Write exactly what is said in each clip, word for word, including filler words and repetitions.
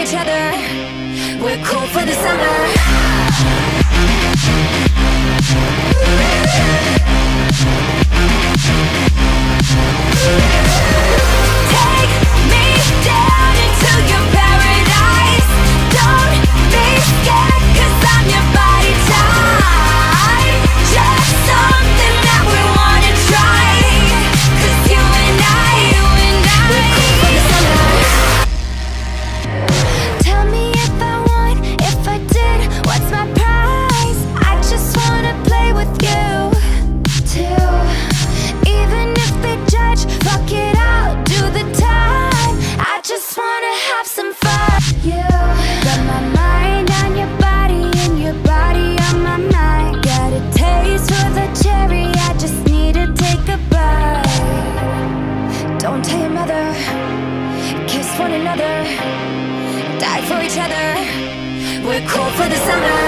each other. We're cool for the summer. Take me down into your paradise. Don't be scared, 'cause I'm your body type. Just something that we wanna try. 'Cause you and I, you and I, we're cool for the summer. Tell me if I won, if I did, what's my prize? I just wanna play with you too. Even if they judge, fuck it, I'll do the time. I just wanna have some fun. You got my mind on your body and your body on my mind. Got a taste for the cherry, I just need to take a bite. Don't tell your mother, kiss one another, die for each other. We're cool for the summer.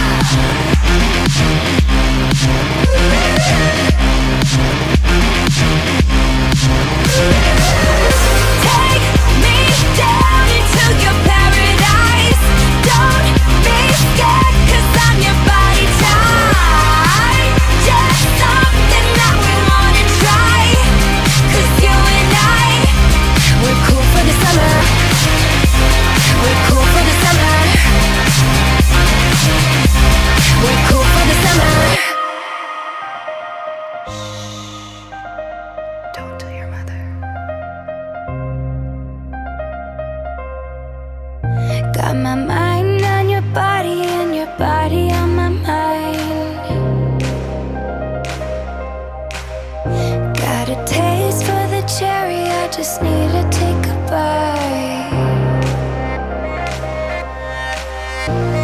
Take me down into your paradise. Don't be scared, 'cause I'm your body type. Just something that we wanna try. 'Cause you and I, we're cool for the summer. We're cool for the summer. We're cool for the summer. Don't tell your mother. Got my mind on your body and your body on my mind. Got a taste for the cherry, I just need to take a bite.